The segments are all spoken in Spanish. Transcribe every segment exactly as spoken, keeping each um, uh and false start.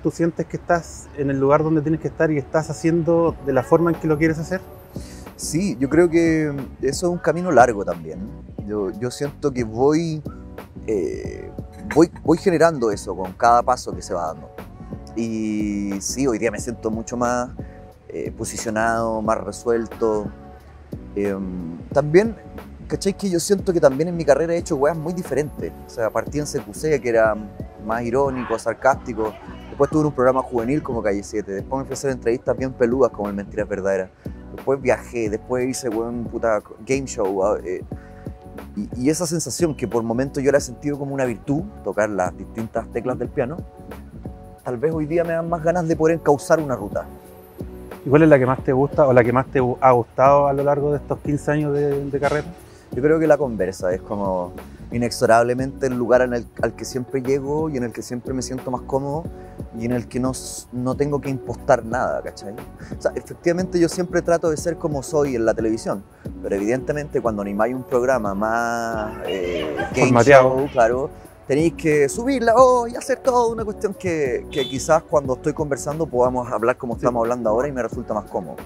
tú sientes que estás en el lugar donde tienes que estar y estás haciendo de la forma en que lo quieres hacer? Sí, yo creo que eso es un camino largo también. Yo, yo siento que voy, eh, voy, voy generando eso con cada paso que se va dando. Y sí, hoy día me siento mucho más eh, posicionado, más resuelto. Eh, también, ¿cachai? Que yo siento que también en mi carrera he hecho weas muy diferentes. O sea, partí en C Q C, que era más irónico, sarcástico. Después tuve un programa juvenil como Calle siete. Después me fui a hacer entrevistas bien peludas como el Mentiras Verdaderas. Después viajé, después hice weón, puta game show. Eh, y, y esa sensación que por momentos yo la he sentido como una virtud, tocar las distintas teclas del piano, tal vez hoy día me dan más ganas de poder encauzar una ruta. ¿Y cuál es la que más te gusta o la que más te ha gustado a lo largo de estos quince años de, de carrera? Yo creo que la conversa es como inexorablemente el lugar en el, al que siempre llego y en el que siempre me siento más cómodo y en el que no, no tengo que impostar nada, ¿cachai? O sea, efectivamente yo siempre trato de ser como soy en la televisión, pero evidentemente cuando animáis un programa más eh, game show, claro, tenéis que subirla oh, y hacer todo una cuestión que, que quizás cuando estoy conversando podamos hablar como estamos hablando ahora y me resulta más cómodo.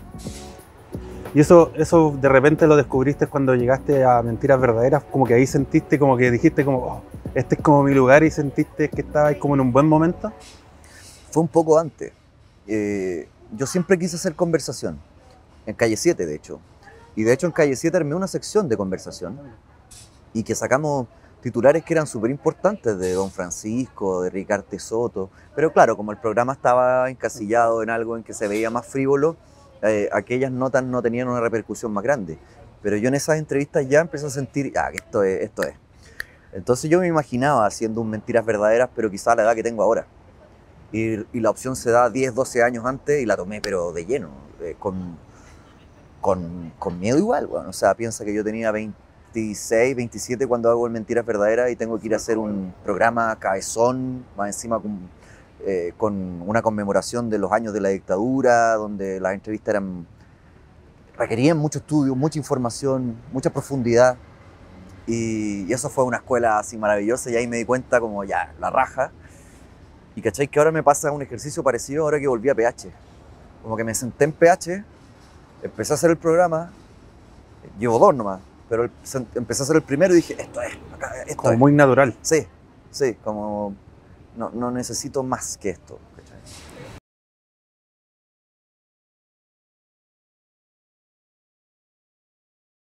¿Y eso, eso de repente lo descubriste cuando llegaste a Mentiras Verdaderas? Como que ahí sentiste, como que dijiste como, oh, este es como mi lugar y sentiste que estabas como en un buen momento. Fue un poco antes. Eh, yo siempre quise hacer conversación, en Calle siete de hecho. Y de hecho en Calle siete armé una sección de conversación y que sacamos titulares que eran súper importantes de Don Francisco, de Ricardo Soto. Pero claro, como el programa estaba encasillado en algo en que se veía más frívolo, eh, aquellas notas no tenían una repercusión más grande. Pero yo en esas entrevistas ya empecé a sentir, ah, que esto es, esto es. Entonces yo me imaginaba haciendo un Mentiras Verdaderas, pero quizá a la edad que tengo ahora. Y, y la opción se da diez, doce años antes y la tomé pero de lleno, eh, con, con, con miedo igual. Bueno, o sea, piensa que yo tenía veintiséis, veintisiete cuando hago el Mentiras Verdaderas y tengo que ir a hacer un programa cabezón, más encima con, eh, con una conmemoración de los años de la dictadura, donde las entrevistas eran, requerían mucho estudio, mucha información, mucha profundidad. Y, y eso fue una escuela así maravillosa y ahí me di cuenta como ya, la raja. Y cachai que ahora me pasa un ejercicio parecido ahora que volví a P H. Como que me senté en P H, empecé a hacer el programa, llevo dos nomás, pero el, empecé a hacer el primero y dije, esto es, acá, esto como es. Muy natural. Sí, sí, como no, no necesito más que esto.